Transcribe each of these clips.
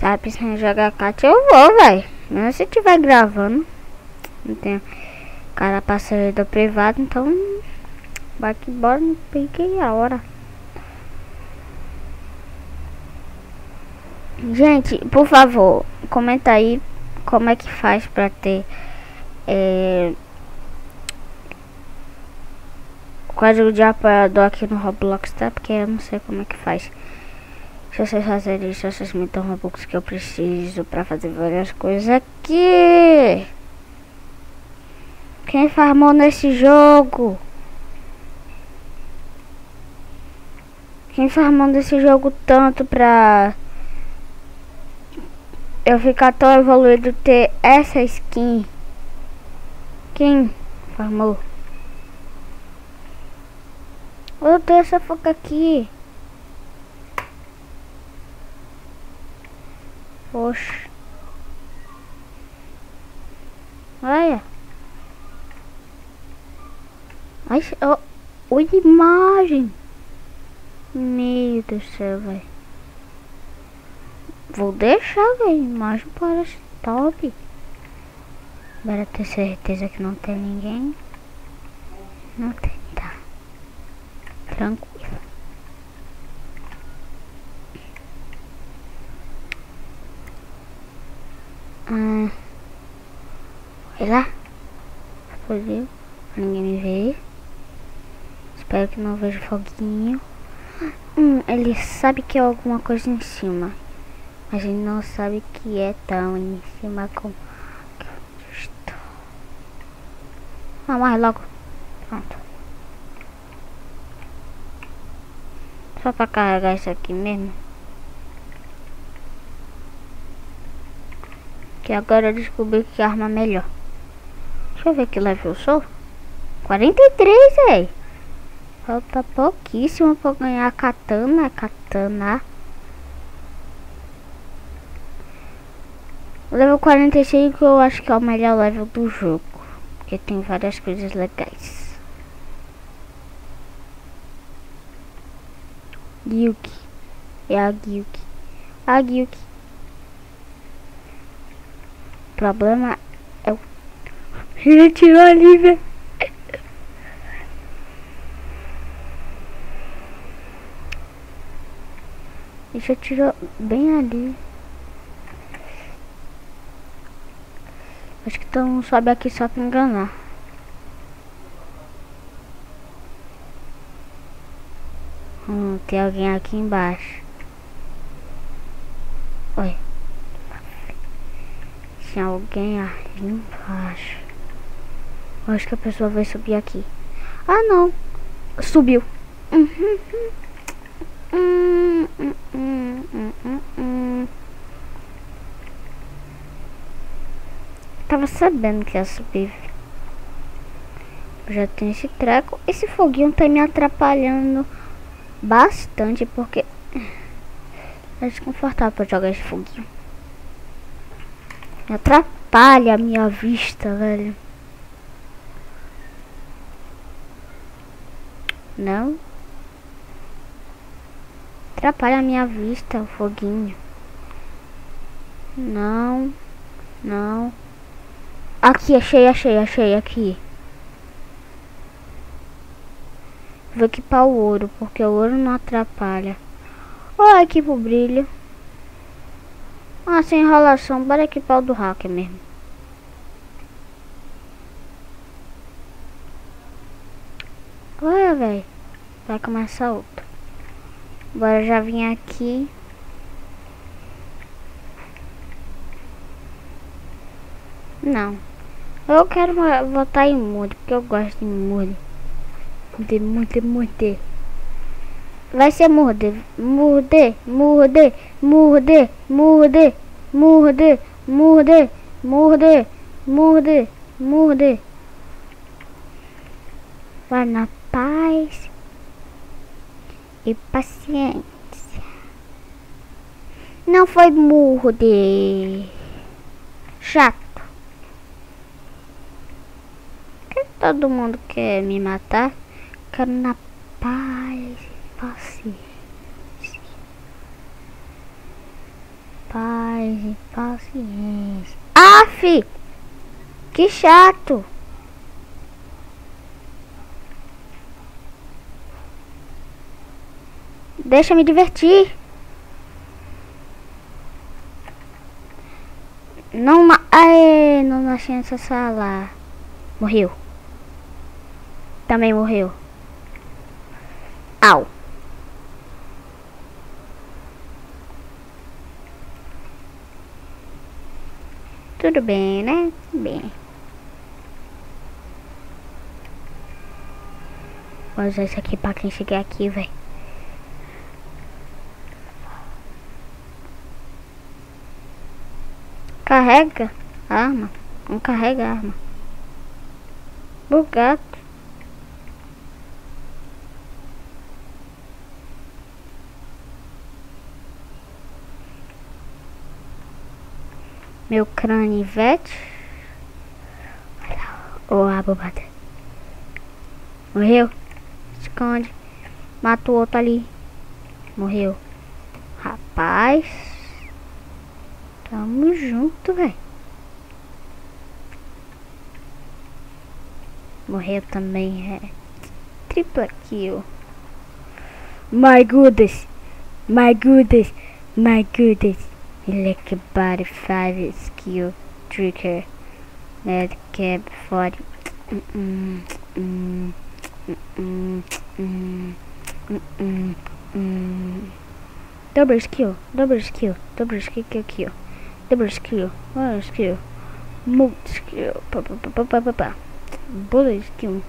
cara pensando em jogar cat, eu vou, velho. Mesmo se estiver gravando. Não tem cara pra servidor privado, então vai que bora, não peguei a hora. Gente, por favor, comenta aí como é que faz pra ter código de apoiador aqui no Roblox, tá? Porque eu não sei como é que faz. Se vocês fazerem isso, vocês me dão Robux que eu preciso pra fazer várias coisas aqui. Quem farmou nesse jogo? Quem farmou nesse jogo tanto pra eu ficar tão evoluído ter essa skin? Quem farmou? Eu tenho essa foca aqui. Poxa. Olha. Ai, olha a imagem. Meu Deus do céu, velho. Vou deixar, velho. A imagem parece top. Para ter certeza que não tem ninguém. Não tem, tá. Tranquilo. Vai lá. Explodiu. Ninguém me vê. Espero que não veja foguinho. Ele sabe que é alguma coisa em cima. Mas ele não sabe que é tão em cima como... Ah, mais logo. Pronto. Só pra carregar isso aqui mesmo. Que agora eu descobri que arma melhor. Deixa eu ver que level eu sou. 43, velho. Falta pouquíssimo pra ganhar a katana. O level 45 eu acho que é o melhor level do jogo. Porque tem várias coisas legais. Gyuki. É a Gyuki. A Gyuki. O problema é o... Ele tirou ali, velho. Deixa eu tirar bem ali. Acho que então sobe aqui só pra enganar. Tem alguém aqui embaixo. Oi. Tem alguém ali embaixo. Acho que a pessoa vai subir aqui. Ah, não. Subiu. Tava sabendo que ia subir. Já tem esse treco. Esse foguinho tá me atrapalhando bastante, porque é desconfortável pra jogar esse foguinho. Me atrapalha a minha vista, velho. Não. Atrapalha a minha vista, o foguinho. Não. Não. Aqui, achei aqui. Vou equipar o ouro, porque o ouro não atrapalha. Olha aqui pro brilho. Ah, sem enrolação, bora equipar o do hacker mesmo. Olha, velho. Vai começar outro. Bora já vim aqui. Não. Eu quero votar em mude, porque eu gosto de mude. Mude. Vai ser mude. Mude. Vai na paz e paciência. Não foi mude. Chato. Todo mundo quer me matar. Quero na paz e paciência. Paz e paciência. Aff! Que chato! Deixa me divertir. Não, aê, não nasci nessa sala. Morreu. Também morreu. Au. Tudo bem, né? Tudo bem. Vou usar isso aqui pra quem chegar aqui, velho. Carrega a arma. Não carrega a arma. Bugado. Meu canivete. Ô, a bobada. Morreu. Esconde. Mata o outro ali. Morreu. Rapaz. Tamo junto, velho. Morreu também, é. Tripla kill. My goodness. My goodness. My goodness. Electric body 5 skill trigger. Net cap 40. Double skill. Double skill. Double skill. Kill. Double skill. One skill. Multi skill. Bullet skill.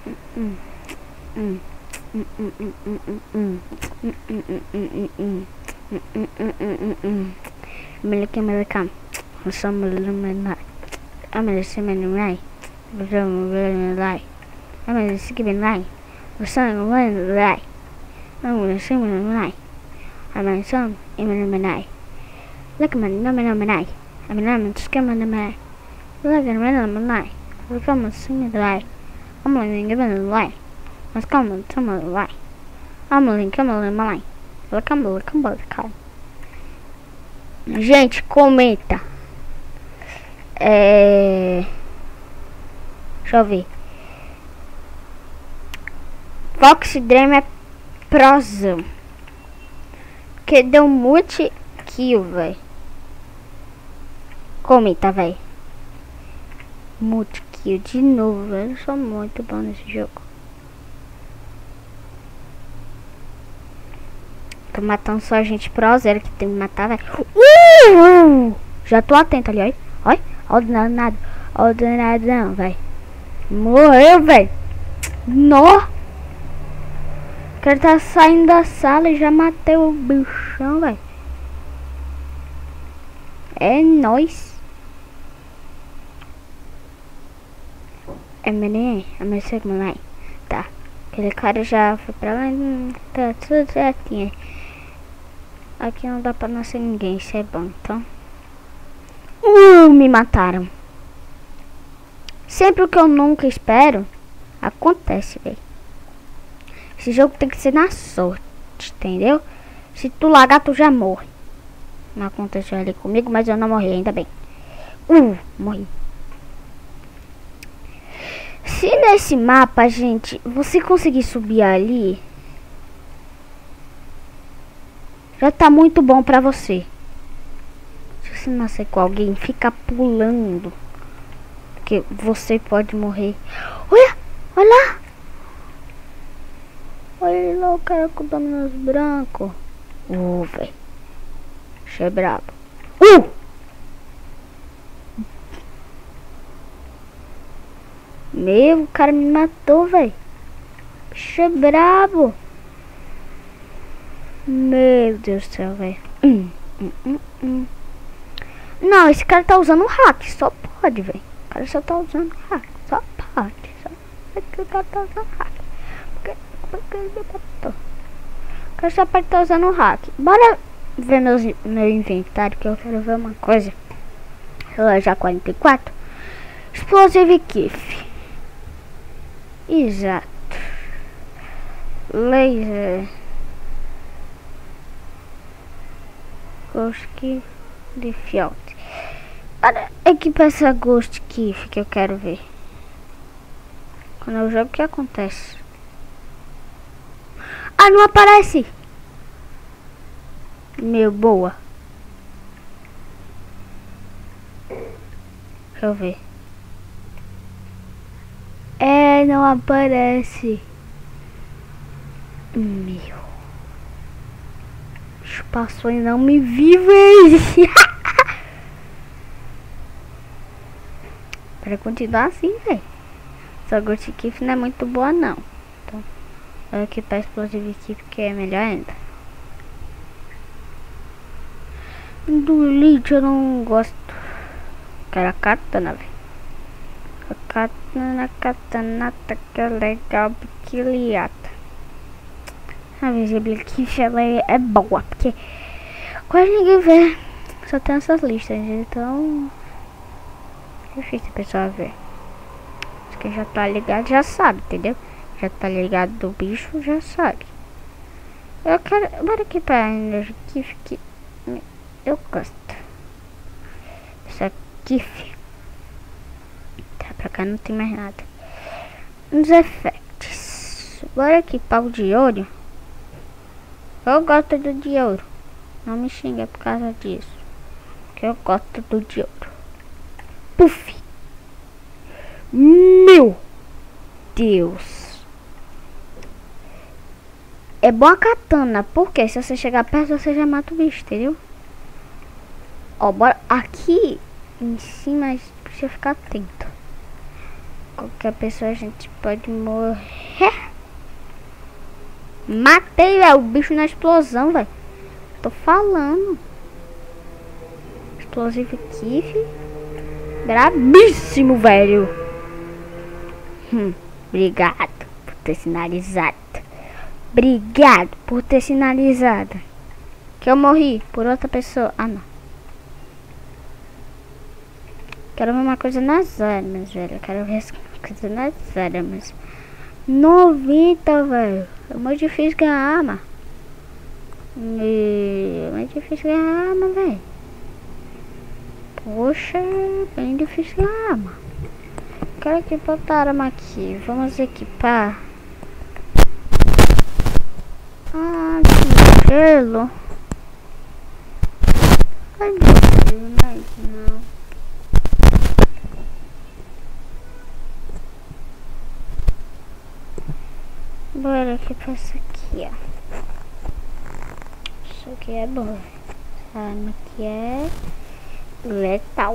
American. Some luminary. I'm a semen right. I'm a lie. I'm a skipping lie. The sun went right. I'm a semen lie. I'm a son in a night. Look at my number night. I'm a skimming the man. Look at my number night. Look at my singing the light. I'm only given the light. Let's come and tell me the light. I'm only coming in my light. Look at the car. Gente, comenta. Deixa eu ver. Fox Dream é prosão. Que deu multi kill, velho. Comenta, velho. Multi kill de novo, velho. Eu sou muito bom nesse jogo. Tô matando só gente pro zero que tem que matar, velho. Já tô atento ali, olha. Olha o danado. Olha o danadão, velho. Morreu, velho. Nó. O cara tá saindo da sala e já matei o bichão, velho. É nóis. É menino, é meu segundo lá. Tá. Aquele cara já foi pra lá. Tá tudo certinho. Aqui não dá pra nascer ninguém, isso é bom, então. Me mataram. Sempre o que eu nunca espero acontece, velho. Esse jogo tem que ser na sorte, entendeu? Se tu largar, tu já morre. Não aconteceu ali comigo, mas eu não morri, ainda bem. Morri. Se nesse mapa, gente, você conseguir subir ali, já tá muito bom pra você. Se você nascer com alguém, fica pulando, porque você pode morrer. Olha, olha lá. Olha lá o cara com dominos branco. Velho. Bicho é brabo. Meu, o cara me matou, velho. Bicho é brabo. Meu Deus do céu, velho. Não, esse cara tá usando hack. Só pode, velho. O cara só tá usando hack. Só pode. Só que o cara tá usando hack. O cara só pode estar usando hack. Bora ver meu inventário, que eu quero ver uma coisa. Relógio 44. Explosive Kiff. Exato. Laser. Koski. Default. Para equipar essa Ghost Kif que eu quero ver. Quando eu jogo, o que acontece? Ah, não aparece! Meu, boa. Deixa eu ver. É, não aparece. Meu. O bicho passou e não me viu, velho. Para continuar assim, velho. Essa Ghost Kif não é muito boa, não. Então, eu aqui para Explosive Kif, que é melhor ainda. Do Elite eu não gosto. Quero a katana, velho. A katanata que é legal, pequiliata. A Visible Kif ela é boa, porque quase ninguém vê. Só tem essas listas, então difícil a pessoa ver. Quem já tá ligado já sabe, entendeu? Já tá ligado do bicho, já sabe. Eu quero. Bora aqui pra Energy Kif que eu gosto. Essa Kif. Tá, pra cá não tem mais nada. Uns efeitos. Bora aqui para o de ouro. Eu gosto do de ouro. Não me xinga por causa disso. Que eu gosto do de ouro. Puff. Meu Deus. É boa a katana, porque se você chegar perto você já mata o bicho, entendeu? Ó, bora aqui em cima, a gente precisa ficar atento. Qualquer pessoa a gente pode morrer. Matei, velho, o bicho na explosão, velho. Tô falando. Explosive Kif. Brabíssimo, velho. Obrigado por ter sinalizado. Obrigado por ter sinalizado. Que eu morri por outra pessoa. Ah, não. Quero ver uma coisa nas armas, velho. Eu quero ver essa coisa nas armas. 90, velho. É muito difícil ganhar arma. É muito difícil ganhar arma, velho. Poxa, bem difícil ganhar arma. Quero que botar arma aqui. Vamos equipar. Ah, que gelo. Ai, meu Deus, não. Bora aqui pra essa aqui, ó. Isso aqui é bom. Essa arma aqui é letal.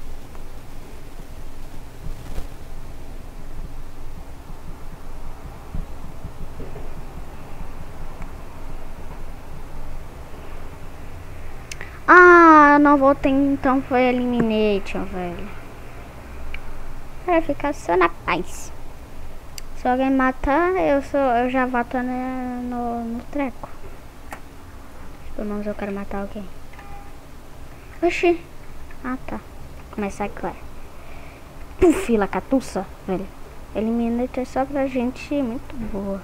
Ah, não voltei, então foi Elimination, velho. Vai ficar só na paz. Se alguém matar, eu já voto no treco. Pelo menos eu quero matar alguém. Oxi. Ah, tá. Começar agora. Puf, lacatuça, velho. Eliminate é só pra gente muito boa.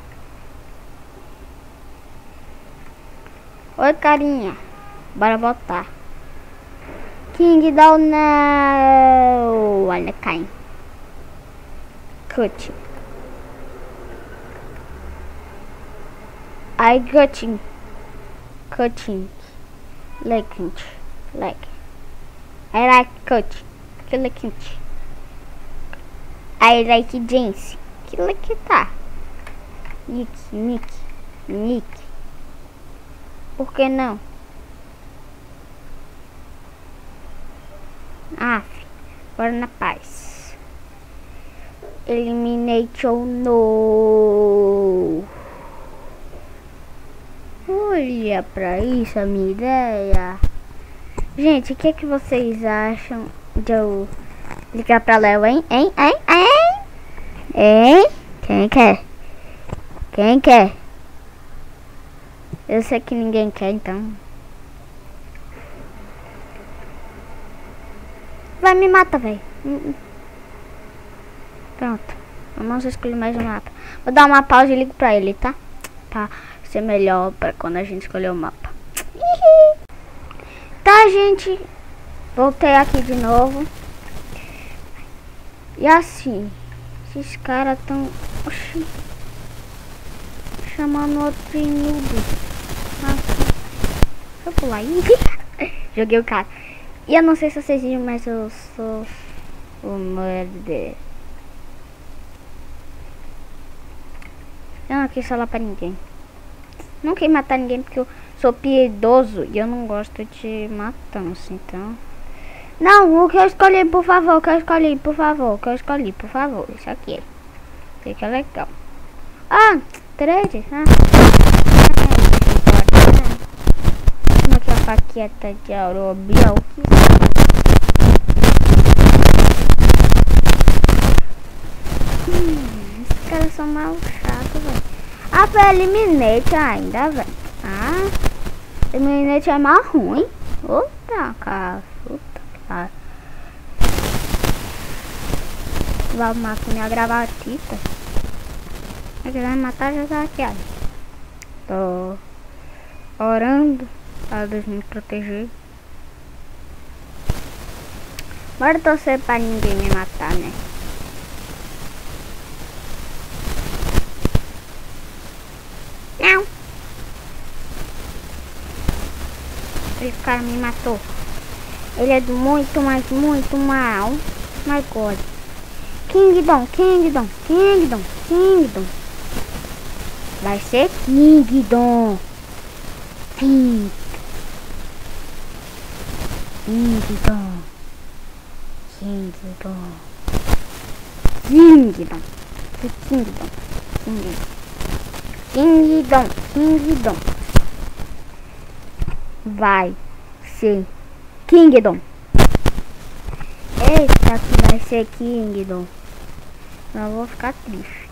Oi, carinha. Bora botar. King Down não. Olha, cai. Cut. I cutting. Cutting. Like. I like cut. Que like. I like jeans. Que like tá. Nick. Por que não? Bora na paz. Elimination no. Olha pra isso a minha ideia. Gente, o que é que vocês acham de eu ligar pra Léo, hein? Hein? Quem quer? Eu sei que ninguém quer, então. Vai me matar, velho. Pronto. Vamos escolher mais um mapa. Vou dar uma pausa e ligo pra ele, tá? Pra ser melhor pra quando a gente escolher o mapa. Tá, gente, voltei aqui de novo. E assim, esses caras tão chamando outro noob. Deixa eu pular aí. Joguei o cara. E eu não sei se vocês viram, mas eu sou o nerd. Eu não quis falar pra ninguém. Não quis matar ninguém porque eu sou piedoso e eu não gosto de matança, então. Não, o que eu escolhi, por favor, o que eu escolhi, por favor, isso aqui. Fica legal. Ah, 3. Como é que a faqueta de Aurobial? Esses caras são mal chatos, velho. Ah, foi Eliminate ainda, velho. Ah, Eliminate é mais ruim. Outra, cara. Outra. Vai matar minha gravatita. Se quiser matar, já tá aqui, ó. Tô orando pra Deus me proteger. Bora torcer pra ninguém me matar, né? Não. Esse cara me matou. Ele é muito, mas muito mal. My God. Kingdom. Vai ser Kingdom. Kingdom. Vai ser Kingdom. Eita, que vai ser Kingdom. Eu vou ficar triste.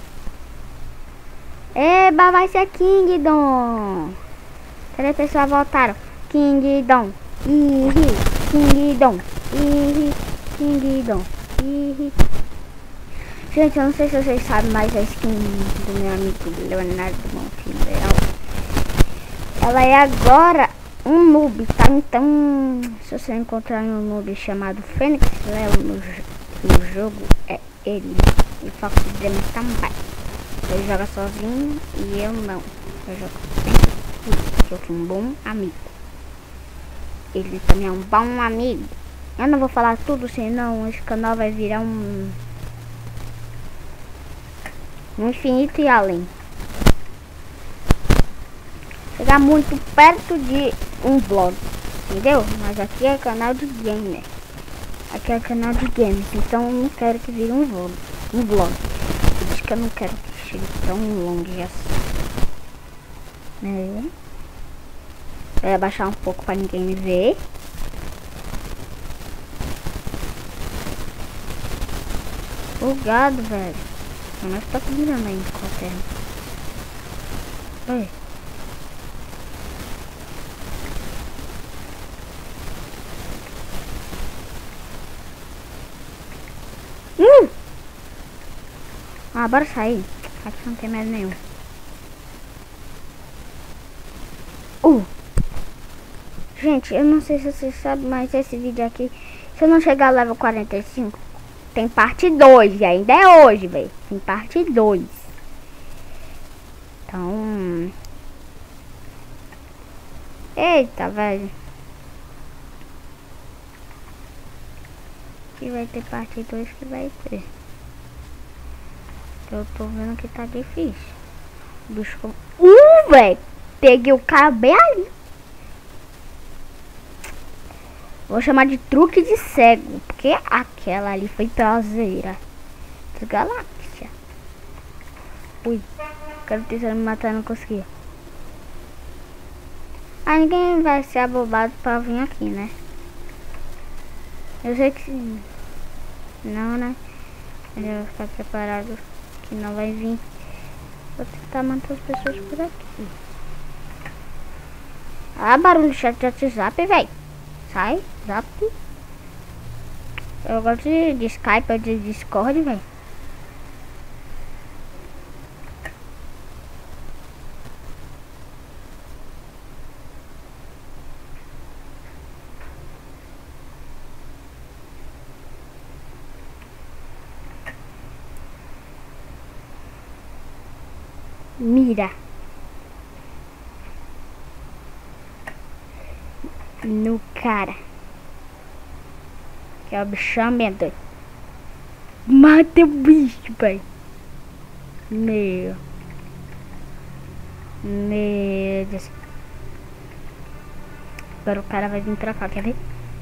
Eba, vai ser Kingdom. 3 pessoas votaram. Kingdom. Kingdom. Gente, eu não sei se vocês sabem, mas a skin do meu amigo Leonardo Monfilhel, ela é agora um noob, tá? Então, se você encontrar um noob chamado Fênix Léo no jogo, é ele. E o foco dele também. Ele joga sozinho e eu não. Eu jogo sempre. Eu sou um bom amigo. Ele também é um bom amigo. Eu não vou falar tudo, senão esse canal vai virar um infinito e além. Chegar muito perto de um vlog, entendeu? Mas aqui é canal de gamer. Aqui é canal de games, então eu não quero que vire um vlog. Por isso que eu não quero que chegue tão longe assim. Né? Eu vou abaixar um pouco para ninguém me ver. O gado, velho. Mas tá virando aí com a terra. Oi. Ah, bora sair. Aqui não tem mais nenhum. Gente, eu não sei se vocês sabem, mas esse vídeo aqui, se eu não chegar ao level 45, tem parte 2. E ainda é hoje, velho. Tem parte 2. Então... Eita, velho. Que vai ter parte 2 que vai ter. Eu tô vendo que tá difícil. O bicho como... velho. Peguei o cara bem ali. Vou chamar de truque de cego. Porque aquela ali foi traseira das galáxias. Ui. O cara tentando me matar, não conseguia. Ah, ninguém vai ser abobado pra vir aqui, né? Eu sei que não, né? Eu já vou ficar preparado que não vai vir. Vou tentar manter as pessoas por aqui. Ah, barulho do chat de WhatsApp, velho. Sai, zap. Eu gosto de Skype ou de Discord, velho. Mira. No cara. Que é o bichão mesmo, doido. Mata o bicho, pai. Meu Deus. Agora o cara vai vir pra cá, quer ver?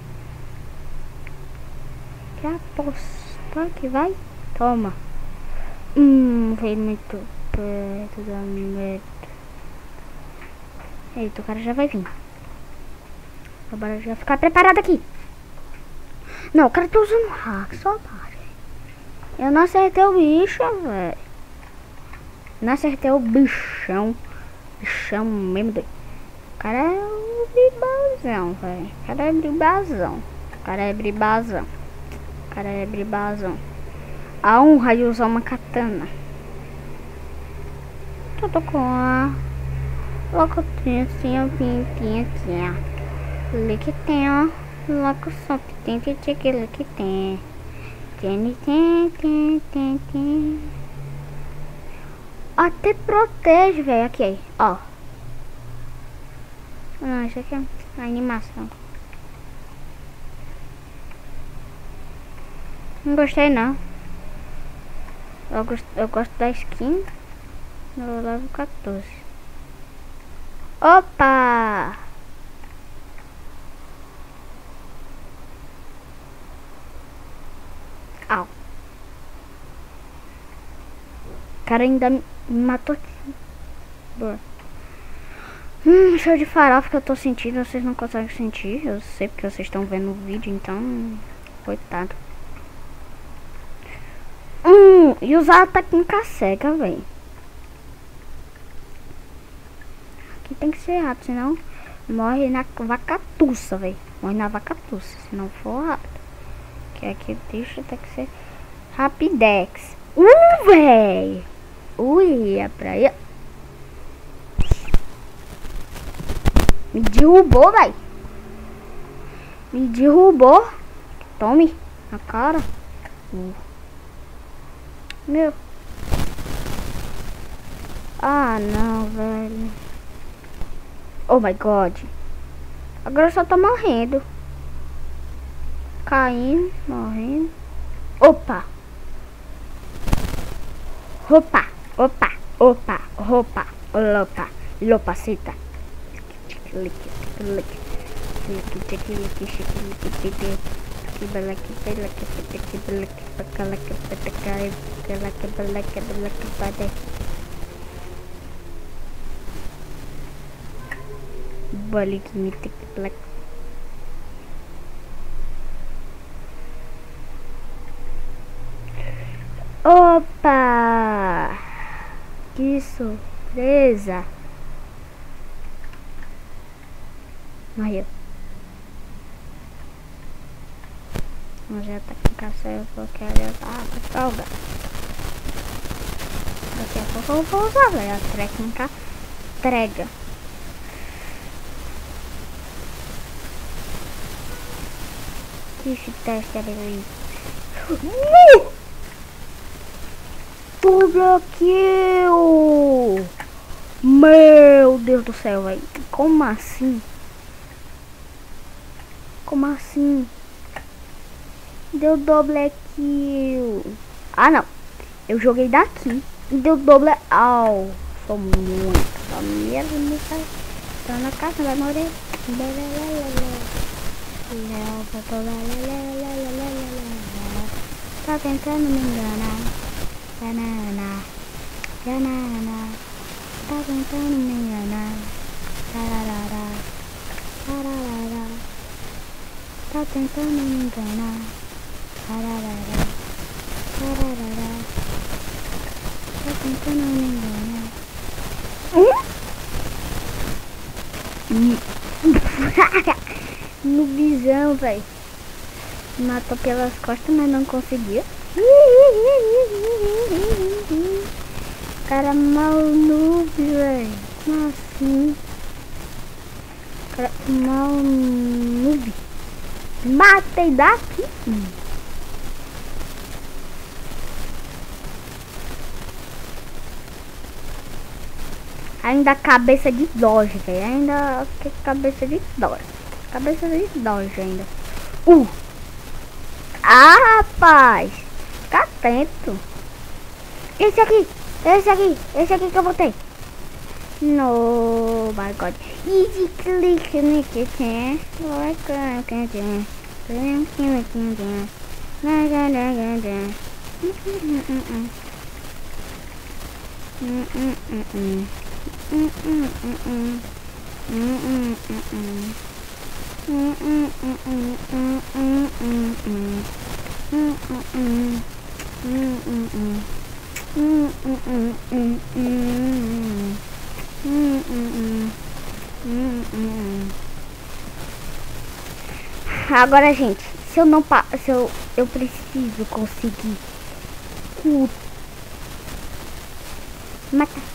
Quer apostar que vai? Toma. Veio muito perto da merda. Eita, o cara já vai vir. Agora já ficar preparado aqui. Não, o cara tá usando hack, só para. Eu não acertei o bicho, velho. Não acertei o bichão. Bichão mesmo. O cara é um bribazão, velho. O cara é bribazão. O cara é bribazão. O cara é bribazão. A honra de usar uma katana. Eu tô com a locutinha assim, ó, pintinha aqui, ó. Ali que tem, ó. Locução que tem, aquilo que tem. Tem. Até protege, velho. Aqui, ó. Não, isso aqui é a animação. Não gostei, não. Eu gosto da skin. Eu levo 14. Opa! Au. O cara ainda me matou. Boa. Show de farofa que eu tô sentindo. Vocês não conseguem sentir. Eu sei porque vocês estão vendo o vídeo, então. Coitado. E usar técnica cega, velho. Aqui tem que ser rápido, senão morre na vacatuça, velho. Morre na vacatuça, se não for rápido. Que aqui deixa tem que ser rapidex. Velho. Ui, a praia. Me derrubou, velho. Me derrubou. Tome na cara. Meu. Ah, não, velho. Oh my god. Agora eu só tô morrendo. Caindo, morrendo. Opa. Opa. Lopacita. Balik mitik black. Opa! Que surpresa! Morreu. Mas já tá com cacete porque eu tava folga. Daqui a pouco eu vou usar, velho. A técnica trega. Que teste ali. Double kill! Meu Deus do céu, velho. Como assim? Como assim? Deu double kill. Ah, não. Eu joguei daqui e deu double. Au. Sou muito. Só mesmo. Tá na casa, vai morrer. Tá tentando me enganar. Banana. Tá tentando me enganar. Tararara. Tá tentando me enganar. Tararara. Tá tentando me enganar. No visão, velho. Matou pelas costas, mas não conseguiu. Cara mal noob, velho. Como assim? Cara mal noob. Matei daqui. Ainda cabeça de Doge, velho. Ainda que cabeça de Doge. Cabeça de Doge ainda. Ah, rapaz. Fica atento. Esse aqui que eu botei. No, my God. Easy click, Agora, gente, se eu não eu preciso conseguir matar.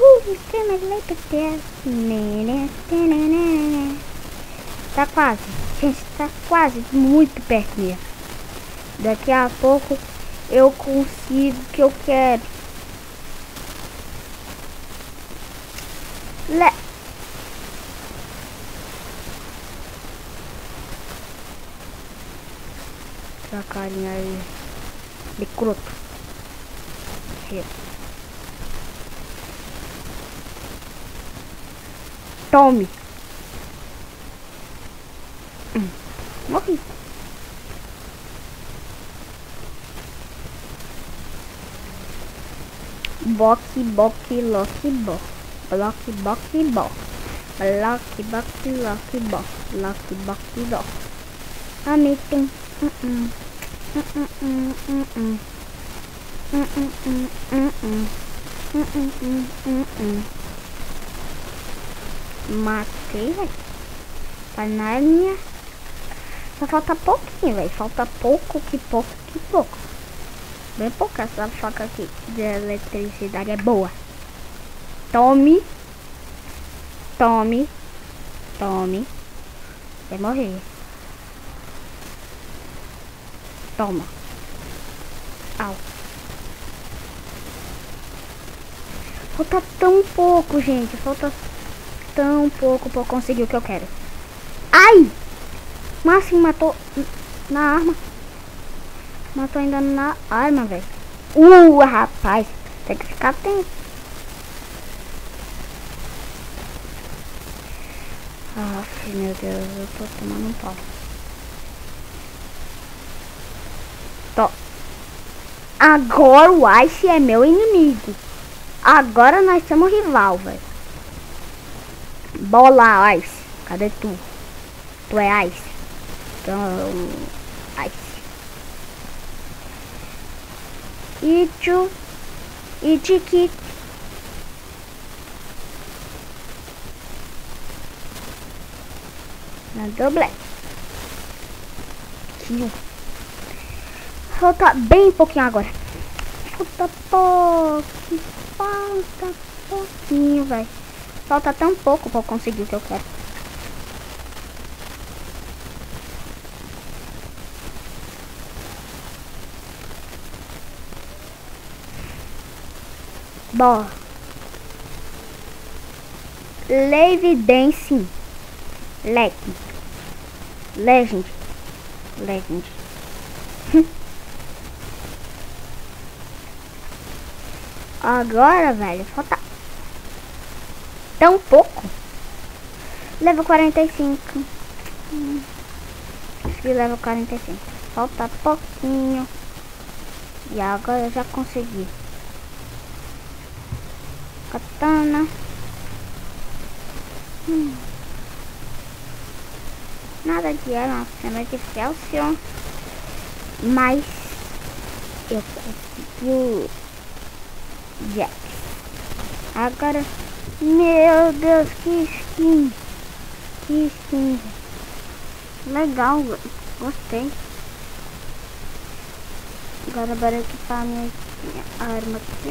Tá quase, gente, tá quase muito perto mesmo. Daqui a pouco eu consigo o que eu quero. Essa carinha aí de croto. Tome. Morri. Boque, boque, loque, bo. Bloque, boque, bo. Bloque, boque, loque, bo. Loque, boque, do. Amitem. Matei, velho. Panelinha. Só falta pouquinho, velho. Falta pouco, que pouco, que pouco. Bem pouca essa faca aqui de eletricidade é boa. Tome. Tome. Tome. Vai morrer. Toma. Au. Falta tão pouco, gente. Falta tão pouco pra eu conseguir o que eu quero. Ai! Mas assim, matou na arma. Matou ainda na arma, velho. Rapaz. Tem que ficar atento. Meu Deus, eu tô tomando um pau. Agora o Ice é meu inimigo. Agora nós somos rival, velho. Bola, Ice. Cadê tu? Tu é Ice. Então, Ice. Ichu. Ichiki. Mandou black. Kill. Falta bem pouquinho agora. Falta pouquinho, velho. Falta tão pouco pra eu conseguir o que eu quero. Bora. Lave Dancing. Legend. Agora, velho, falta tão pouco. Level 45. Consegui level 45. Falta pouquinho. E agora eu já consegui. Katana. Nada de arma, cena de Celsius. Mas eu consegui Jax. Agora, meu Deus, que skin. Legal, gostei. Agora bora equipar minha arma aqui.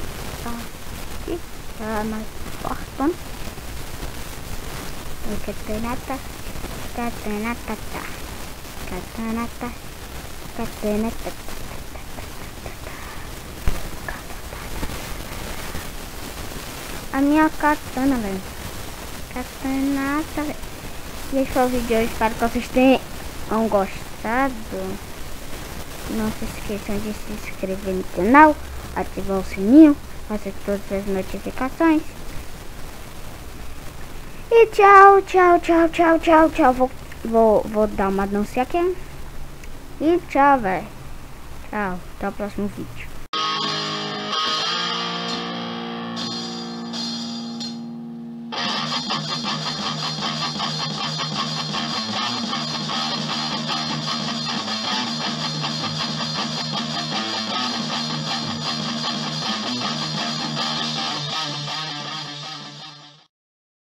Tá mais forte. Katanata. a minha katana, velho. Katanata, velho. E esse foi o vídeo de hoje. Espero que vocês tenham gostado. Não se esqueçam de se inscrever no canal, ativar o sininho, fazer todas as notificações. E tchau, tchau, tchau, tchau, tchau, tchau. Vou dar uma dança aqui. E tchau, velho. Tchau, até o próximo vídeo.